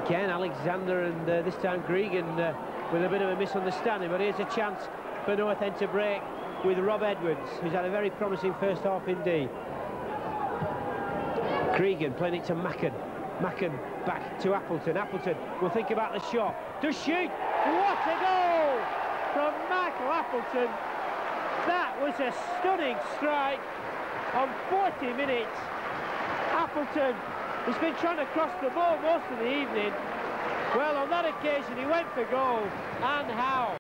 Again, Alexander and this time Gregan with a bit of a misunderstanding, but here's a chance for North End to break with Rob Edwards, who's had a very promising first half indeed. Gregan playing it to Macken. Macken back to Appleton. Appleton will think about the shot. To shoot! What a goal from Michael Appleton! That was a stunning strike on 40 minutes. Appleton has been trying to cross the ball most of the evening. Well, on that occasion he went for goal, and how?